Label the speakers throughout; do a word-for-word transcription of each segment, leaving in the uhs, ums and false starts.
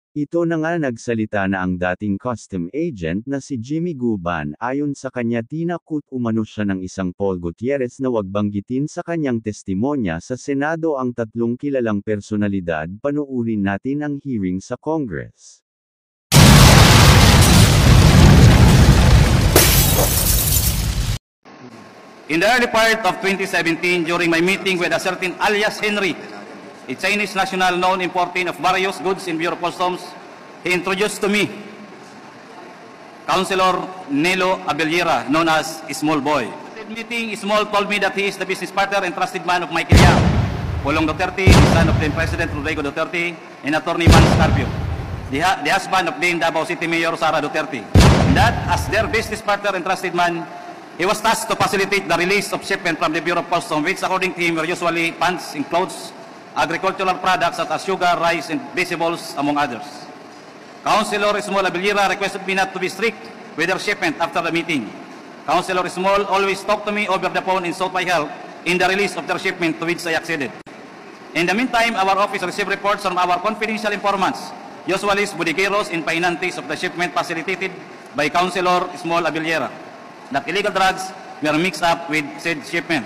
Speaker 1: Ito na nga nagsalita na ang dating custom agent na si Jimmy Guban. Ayon sa kanya, tinakot umano siya ng isang Paul Gutierrez na wag banggitin sa kanyang testimonya sa Senado ang tatlong kilalang personalidad. Panoorin natin ang hearing sa Congress.
Speaker 2: In the early part of twenty seventeen, during my meeting with a certain alias Henry, a Chinese national known importing of various goods in Bureau of Customs, he introduced to me Councilor Nelo Abellira, known as Small Boy. At the meeting, Small told me that he is the business partner and trusted man of Michael Yang, Pulong Duterte, son of then President Rodrigo Duterte, and Attorney Man Scarpio, the, the husband of then Davao City Mayor Sara Duterte. And that, as their business partner and trusted man, he was tasked to facilitate the release of shipment from the Bureau of Customs, which according to him were usually pants and clothes, agricultural products such as sugar, rice, and vegetables, among others. Councilor Small Abellira requested me not to be strict with their shipment after the meeting. Councilor Small always talked to me over the phone and sought my help in the release of their shipment, to which I acceded. In the meantime, our office received reports from our confidential informants, usually bodegueros and painantes of the shipment facilitated by Councilor Small Abellira, that illegal drugs were mixed up with said shipment.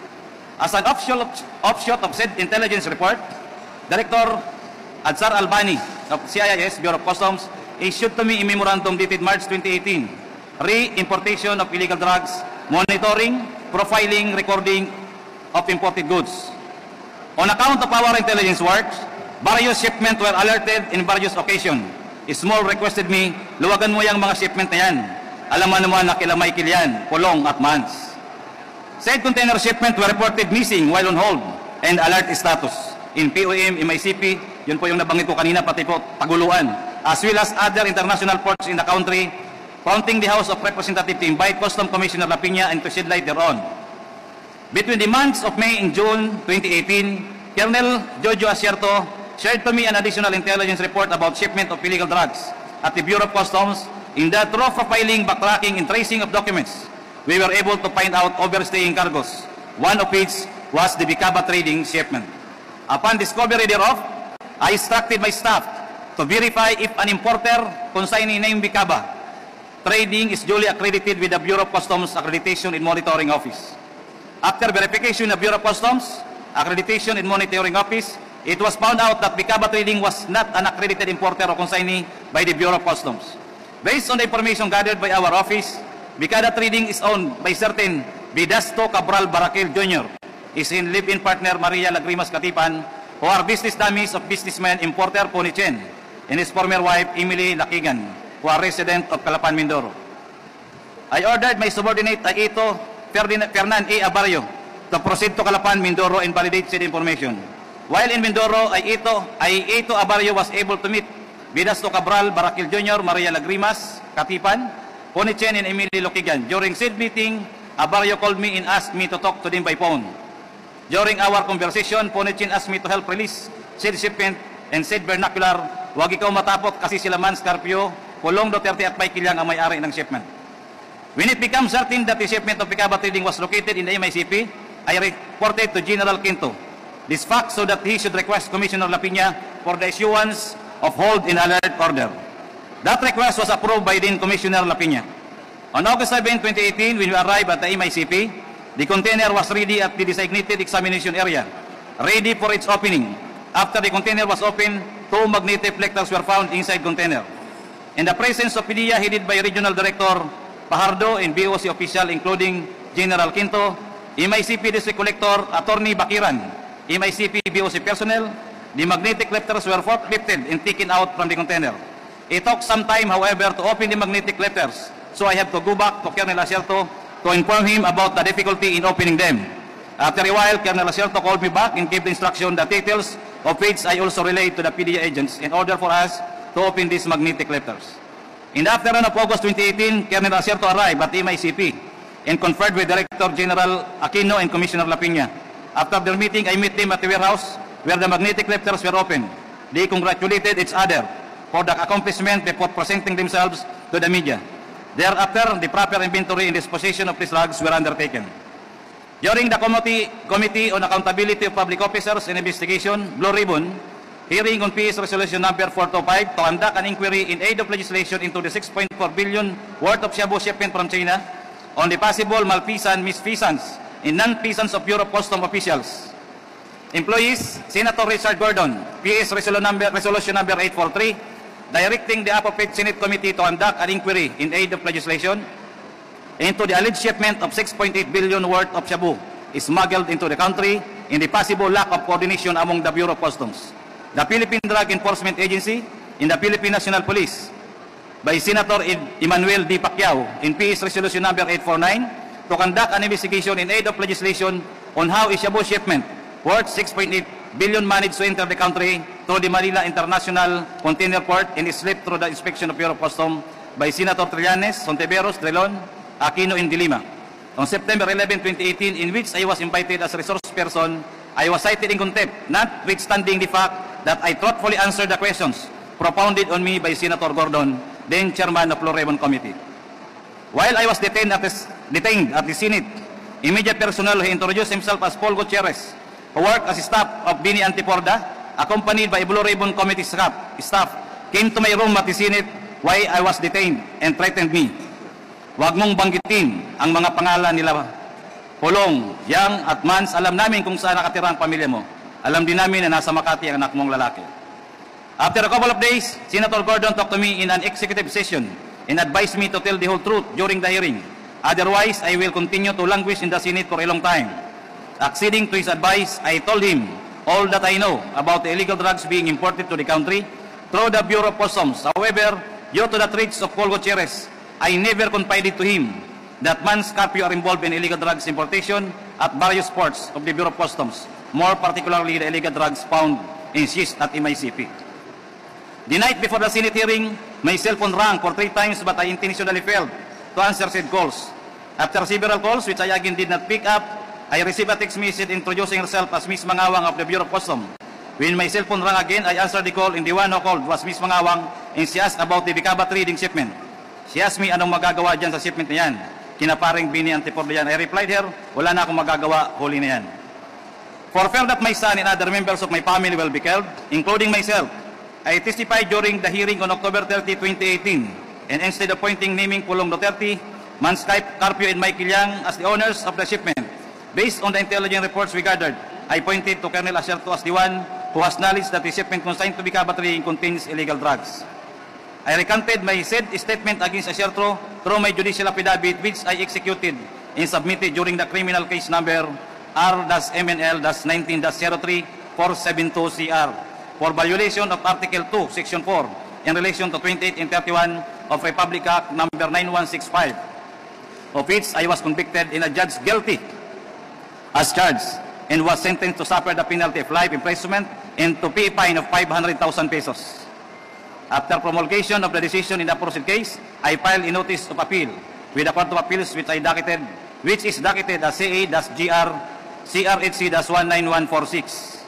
Speaker 2: As an offshoot, offshoot of said intelligence report, Director Adsar Albani of C I S, Bureau of Customs, issued to me a memorandum dated March twenty eighteen, re-importation of illegal drugs, monitoring, profiling, recording of imported goods. On account of our intelligence work, various shipments were alerted in various occasions. Small requested me, luwagan mo yung mga shipment na yan. Alam mo naman na kila Michael yan, Pulong at Mans. Said container shipment were reported missing while on hold and alert status in P O M, M I C P, yun po yung nabanggit ko kanina, pati po Taguluan, as well as other international ports in the country, prompting the House of Representatives to invite Customs Commissioner Lapina and to shed light thereon. Between the months of May and June twenty eighteen, Colonel Jojo Asierto shared to me an additional intelligence report about shipment of illegal drugs at the Bureau of Customs. In that through profiling, backtracking, and tracing of documents, we were able to find out overstaying cargoes, one of which was the Bicaba trading shipment. Upon discovery thereof, I instructed my staff to verify if an importer consigning name Bicaba trading is duly accredited with the Bureau of Customs Accreditation and Monitoring Office. After verification of Bureau of Customs Accreditation and Monitoring Office, it was found out that Bicaba trading was not an accredited importer or consignee by the Bureau of Customs. Based on the information gathered by our office, Bicaba Trading is owned by certain Vidasto Cabral Baraquel Junior, his live-in partner Maria Lagrimas Katipan, who are business dummies of businessman importer Pony Chen, and his former wife Emily Lakigan, who are resident of Calapan, Mindoro. I ordered my subordinate Aito Fernan A. Abarrio to proceed to Calapan, Mindoro and validate said information. While in Mindoro, Aito, Aito Abarrio was able to meet Vidasto Cabral Baraquel Junior, Maria Lagrimas Katipan, Pony Chen, and Emily Lokigan. During said meeting, Abarrio called me and asked me to talk to them by phone. During our conversation, Pony Chen asked me to help release said shipment and said vernacular, "Wag ikaw matapot kasi sila Man Scarpio, Pulong Duterte at Michael Yang ang may-ari ng shipment." When it became certain that the shipment of Bicaba Trading was located in the M I C P, I reported to General Quinto this fact so that he should request Commissioner Lapina for the issuance of hold and alert order. That request was approved by then Commissioner Lapina. On August seventh, twenty eighteen, when we arrived at the M I C P, the container was ready at the designated examination area, ready for its opening. After the container was opened, two magnetic reflectors were found inside container. In the presence of P D E A headed by Regional Director Pajardo and B O C official including General Quinto, M I C P District Collector Attorney Bakiran, M I C P B O C personnel, the magnetic reflectors were forklifted and taken out from the container. It took some time, however, to open the magnetic reflectors, so I have to go back to Colonel Asierto to inform him about the difficulty in opening them. After a while, Colonel Asierto called me back and gave the instruction, the details of which I also relayed to the P D E A agents in order for us to open these magnetic reflectors. In the afternoon of August twenty eighteen, Colonel Asierto arrived at M I C P and conferred with Director General Aquino and Commissioner Lapina. After their meeting, I met them at the warehouse where the magnetic reflectors were opened. They congratulated each other for the accomplishment before presenting themselves to the media. Thereafter, the proper inventory and disposition of these drugs were undertaken. During the Committee, Committee on Accountability of Public Officers and Investigation, Blue Ribbon, hearing on P S Resolution number four twenty-five to conduct an inquiry in aid of legislation into the six point four billion worth of shabu shipment from China on the possible malfeasance, misfeasance, and non-feasance of Bureau of Customs officials. Employees, Senator Richard Gordon, P S Resolution number, Resolution number eight forty-three, directing the appropriate Senate committee to conduct an inquiry in aid of legislation into the alleged shipment of six point eight billion worth of shabu smuggled into the country in the possible lack of coordination among the Bureau of Customs, the Philippine Drug Enforcement Agency, and the Philippine National Police, by Senator Emmanuel D. Pacquiao in P S Resolution number eight forty-nine to conduct an investigation in aid of legislation on how a shabu shipment worth six point eight billion managed to enter the country through the Manila International Container Port and is slipped through the inspection of Bureau of Customs, by Senator Trillanes, Sonteveros, Drilon, Aquino, and Dilima. On September eleventh, twenty eighteen, in which I was invited as a resource person, I was cited in contempt, notwithstanding the fact that I thoughtfully answered the questions propounded on me by Senator Gordon, then chairman of Blue Ribbon Committee. While I was detained at the, detained at the Senate, immediate personnel who introduced himself as Paul Gutierrez, who worked as staff of Bini Antiporda, accompanied by Blue Ribbon Committee staff, staff, came to my room at the Senate while I was detained and threatened me. Huwag mong banggitin ang mga pangalan nila Pulong, Yang at Mans. Alam namin kung saan nakatira ang pamilya mo. Alam din namin na nasa Makati ang anak mong lalaki. After a couple of days, Senator Gordon talked to me in an executive session and advised me to tell the whole truth during the hearing. Otherwise, I will continue to languish in the Senate for a long time. Acceding to his advice, I told him all that I know about the illegal drugs being imported to the country through the Bureau of Customs. However, due to the threats of Paul Gutierrez, I never confided to him that Mans Carpio are involved in illegal drugs importation at various ports of the Bureau of Customs, more particularly the illegal drugs found in seized at M I C P. The night before the Senate hearing, my cell phone rang for three times, but I intentionally failed to answer said calls. After several calls, which I again did not pick up, I received a text message introducing herself as Miss Mangawang of the Bureau of Customs. When my cell phone rang again, I answered the call, and the one who called was Miss Mangawang, and she asked about the Bicaba trading shipment. She asked me anong magagawa dyan sa shipment na yan. Kinaparing Bini Antiporda yan. I replied her, wala na akong magagawa, huli na yan. For fear that my son and other members of my family will be killed, including myself, I testified during the hearing on October thirtieth, twenty eighteen, and instead of appointing naming Pulong Duterte, Mans Carpio and Michael Yang as the owners of the shipment, based on the intelligence reports we gathered, I pointed to Colonel Acerto as the one who has knowledge that the shipment consigned to Bicaba trading contains illegal drugs. I recanted my said statement against Acerto through my judicial affidavit, which I executed and submitted during the criminal case number R M N L nineteen zero three four seven two C R for violation of Article two, Section four, in relation to twenty-eight and thirty-one of Republic Act number nine one six five, of which I was convicted and adjudged guilty as charged, and was sentenced to suffer the penalty of life imprisonment and to pay a fine of five hundred thousand pesos. After promulgation of the decision in the aforesaid case, I filed a notice of appeal with the Court of Appeals, which I docketed, which is docketed as C A G R C R H C one nine one four six.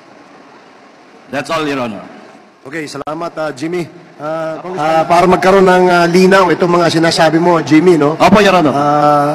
Speaker 2: That's all, Your Honor.
Speaker 3: Okay, salamat, uh, Jimmy. Uh, uh, para magkaroon ng uh, linaw, itong mga sinasabi mo, Jimmy, no?
Speaker 2: Opo, Your Honor.
Speaker 3: Uh,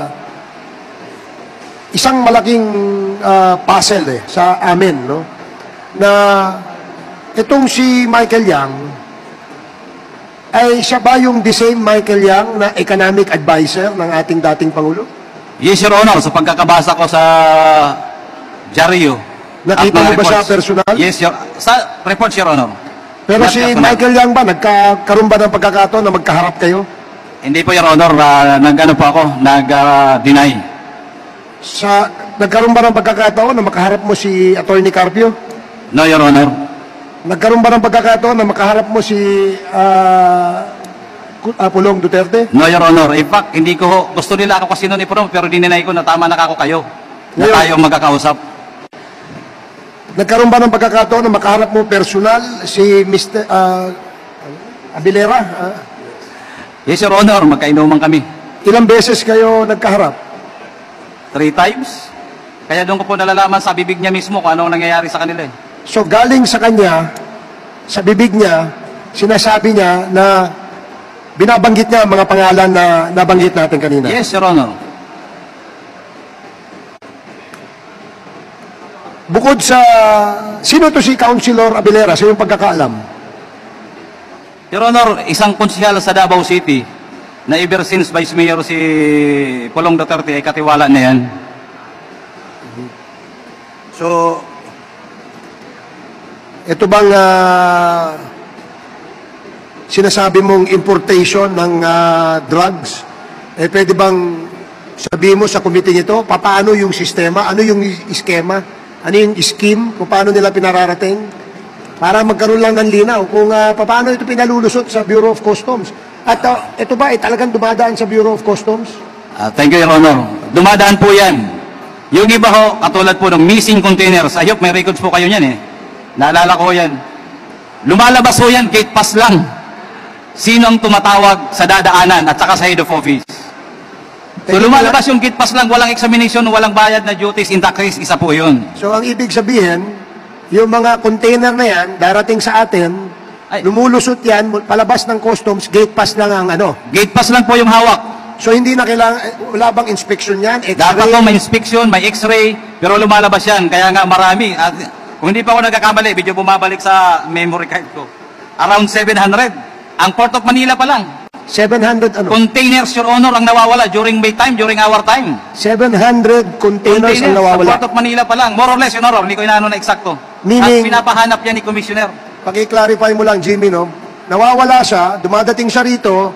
Speaker 3: isang malaking uh, puzzle eh, sa amin, no? Na itong si Michael Yang, ay siya ba yung the same Michael Yang na economic advisor ng ating dating Pangulo?
Speaker 2: Yes, Your Honor. Sa pagkakabasa ko sa dyaryo.
Speaker 3: Nakita mo ba siya personal?
Speaker 2: Yes, Your Sa reports, Your Honor.
Speaker 3: Pero
Speaker 2: Not
Speaker 3: si
Speaker 2: personal.
Speaker 3: Michael Yang ba, nagkakaroon ba ng pagkakataon na magkaharap kayo?
Speaker 2: Hindi po, Your Honor. Uh, nag-ano po ako, nag-deny.
Speaker 3: Sa, nagkaroon ba ng pagkakataon na makaharap mo si Attorney Carpio?
Speaker 2: No, Your Honor.
Speaker 3: Nagkaroon ba ng pagkakataon na makaharap mo si uh, uh, Pulong Duterte?
Speaker 2: No, Your Honor. In fact, hindi ko, gusto nila ako kasi noon ipromo, pero dininay ko na tama na ako kayo. Na
Speaker 3: Ngayon,
Speaker 2: tayong magkakausap.
Speaker 3: Nagkaroon ba ng pagkakataon na makaharap mo personal si Mister Uh, Abilera? Uh,
Speaker 2: Yes, Your Honor. Magkainuman kami.
Speaker 3: ilang beses kayo nagkaharap?
Speaker 2: Three times. Kaya doon ko po nalalaman sa bibig niya mismo kung anong nangyayari sa kanila eh.
Speaker 3: So galing sa kanya, sa bibig niya, sinasabi niya na binabanggit niya ang mga pangalan na nabanggit natin kanina.
Speaker 2: Yes, Your Honor.
Speaker 3: bukod sa, sino to si Councilor Abelera sa iyong pagkakaalam?
Speaker 2: Your Honor, isang konsyal sa Davao City na ever since Vice Mayor si Pulong Duterte ay katiwala na yan.
Speaker 3: So, ito bang ah, sinasabi mong importation ng ah, drugs, eh pwede bang sabihin mo sa committee ito, paano yung sistema, ano yung iskema, ano yung scheme, kung paano nila pinararating, para magkaroon lang ng linaw kung uh, paano ito pinalulusot sa Bureau of Customs. At ah, ito ba ay talagang dumadaan sa Bureau of Customs?
Speaker 2: Ah, thank you, Your Honor. Dumadaan po yan. Yung iba ho, katulad po ng missing containers, ayok, may records po kayo niyan eh. Naalala ko yan. Lumalabas po yan, gate pass lang. Sino ang tumatawag sa dadaanan at saka sa head of office? So lumalabas yung gate pass lang, walang examination, walang bayad na duties, in tax risk, isa po yun.
Speaker 3: So ang ibig sabihin, yung mga container na yan, darating sa atin,
Speaker 2: Ay.
Speaker 3: lumulusot yan, palabas ng customs, gate pass lang ang ano.
Speaker 2: Gate pass lang po yung hawak.
Speaker 3: So hindi na kailangan, eh, wala bang inspection yan?
Speaker 2: Dapat po may inspection, may x-ray, pero lumalabas yan. Kaya nga marami. At kung hindi pa ako nagkakamali, video bumabalik sa memory card ko. Around seven hundred. Ang Port of Manila pa lang.
Speaker 3: seven hundred ano?
Speaker 2: Containers, Your Honor, ang nawawala during May time, during our time.
Speaker 3: seven hundred containers ang
Speaker 2: Sa
Speaker 3: nawawala.
Speaker 2: Port of Manila pa lang. More or less, Your Honor, hindi ko inaano na eksakto.
Speaker 3: Meaning-
Speaker 2: At pinapahanap yan ni Commissioner.
Speaker 3: Paki-clarify mo lang, Jimmy, no? Nawawala siya, dumadating siya rito,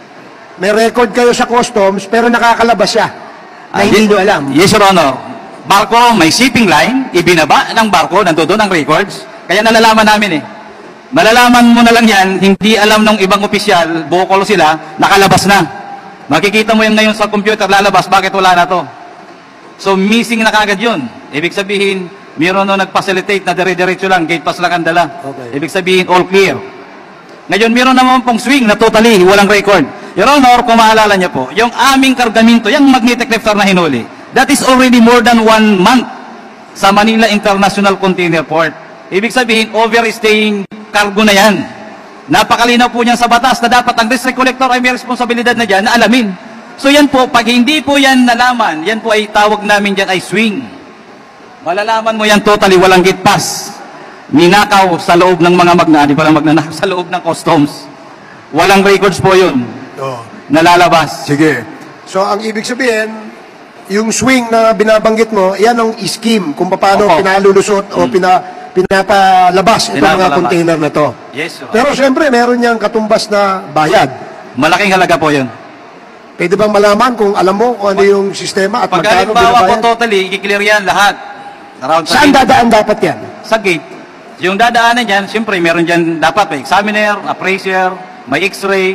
Speaker 3: may record kayo sa customs, pero nakakalabas siya na
Speaker 2: Ah,
Speaker 3: hindi
Speaker 2: ye-
Speaker 3: nyo alam.
Speaker 2: Yes, Your Honor. Barko, may shipping line, ibinaba ng barko, nandoon ang records. Kaya nalalaman namin eh. Malalaman mo na lang yan, hindi alam ng ibang opisyal, bukol sila, nakalabas na. Makikita mo yan ngayon sa computer, lalabas, bakit wala na to? So, missing na kagad yun. Ibig sabihin, mayroon no nag-facilitate na dire-diretso lang, gate pass lang ang dala.
Speaker 3: Okay.
Speaker 2: Ibig sabihin, all clear. Ngayon, mayroon naman pong swing na totally walang record. Your Honor, kung maalala niyo po, yung aming kargamento, yung magnetic lifter na hinuli, that is already more than one month sa Manila International Container Port. Ibig sabihin, overstaying cargo na yan. Napakalinaw po niyan sa batas na dapat ang district collector ay may responsibilidad na dyan na alamin. So yan po, pag hindi po yan nalaman, yan po ay tawag namin dyan ay swing. Malalaman mo yan totally walang gate pass. Ninakaw sa loob ng mga magna, di pala magnanakaw sa loob ng customs. Walang records po yun.
Speaker 3: Oh.
Speaker 2: Nalalabas.
Speaker 3: Sige. So, ang ibig sabihin, yung swing na binabanggit mo, yan ang scheme kung paano
Speaker 2: Opo.
Speaker 3: pinalulusot o pina, pinapalabas itong mga
Speaker 2: Pinapalabas.
Speaker 3: container na to.
Speaker 2: Yes, sir.
Speaker 3: Pero siyempre, meron niyang katumbas na bayad.
Speaker 2: Malaking halaga po yun.
Speaker 3: Pwede bang malaman kung alam mo kung ano yung sistema at
Speaker 2: Pag
Speaker 3: magkano
Speaker 2: halimbawa po
Speaker 3: binabayad?
Speaker 2: totally, i-clear yan lahat. Around sa
Speaker 3: Saan
Speaker 2: gate.
Speaker 3: dadaan dapat yan?
Speaker 2: Sa gate. Yung dadaanan dyan, siyempre meron dyan dapat may examiner, appraiser, may x-ray.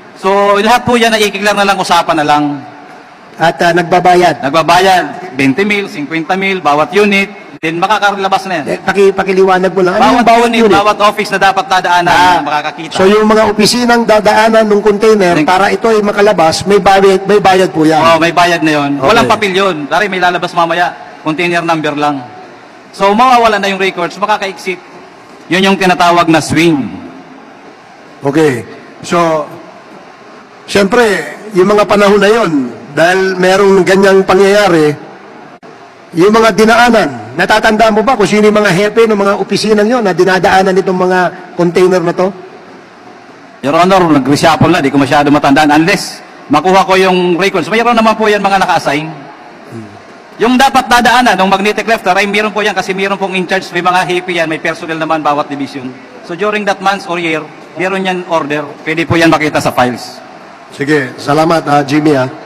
Speaker 2: So lahat po yan ay i-clear na lang, usapan na lang.
Speaker 3: At ah, nagbabayad.
Speaker 2: Nagbabayad, twenty mil, fifty mil, bawat unit, then makakalabas na yan.
Speaker 3: Eh, paki, pakiliwanag mo lang. Ano yung
Speaker 2: Bawat
Speaker 3: bawat
Speaker 2: unit,
Speaker 3: unit?
Speaker 2: bawat office na dapat dadaanan,
Speaker 3: Ah,
Speaker 2: makakakita.
Speaker 3: So yung mga opisinang dadaanan ng container
Speaker 2: Thank-
Speaker 3: para ito ay makalabas, may bayad, may bayad po yan.
Speaker 2: Oh, may bayad na yun.
Speaker 3: Okay.
Speaker 2: Walang papel yun. Dari may lalabas mamaya, container number lang. So mawawala na yung records, makaka-exit. Yun yung tinatawag na swing.
Speaker 3: Okay. So, siyempre, yung mga panahon na yon, dahil merong ganyang pangyayari, yung mga dinaanan, natatandaan mo ba kung sino yung mga hepe ng mga opisina nyo na dinadaanan itong mga container na to?
Speaker 2: Your Honor, nag-reshuffle na, di ko masyado matandaan. Unless makuha ko yung records. Mayroon naman po yan mga naka-assign. Yung dapat dadaanan ng magnetic lifter ay meron po yan kasi meron pong in charge, may mga hepe yan, may personnel naman bawat division. So during that month or year, meron yan order. Pwede po yan makita sa files.
Speaker 3: Sige, salamat ah, Jimmy ah.